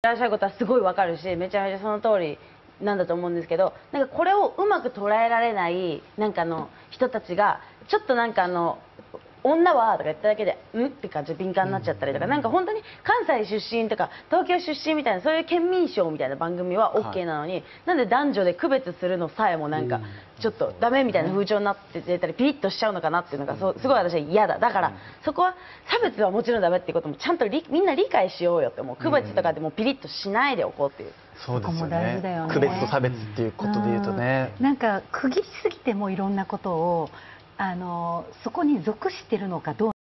らっしゃることはすごいわかるし、めちゃめちゃその通りなんだと思うんですけど、なんかこれをうまく捉えられないなんか人たちがちょっとなんか女はとか言っただけでって感じで敏感になっちゃったりとか、なんか本当に関西出身とか東京出身みたいなそういう県民賞みたいな番組は OK なのに、なんで男女で区別するのさえもなんかちょっとダメみたいな風潮になって出たりピリッとしちゃうのかなっていうのがすごい私は嫌だ。だからそこは差別はもちろんダメっていうこともちゃんとみんな理解しようよって区別とかでもピリッとしないでおこうっていう。 そうですよね。 区別と差別っていうことで言うとね。 なんか区切りすぎてもいろんなことをそこに属してるのかどう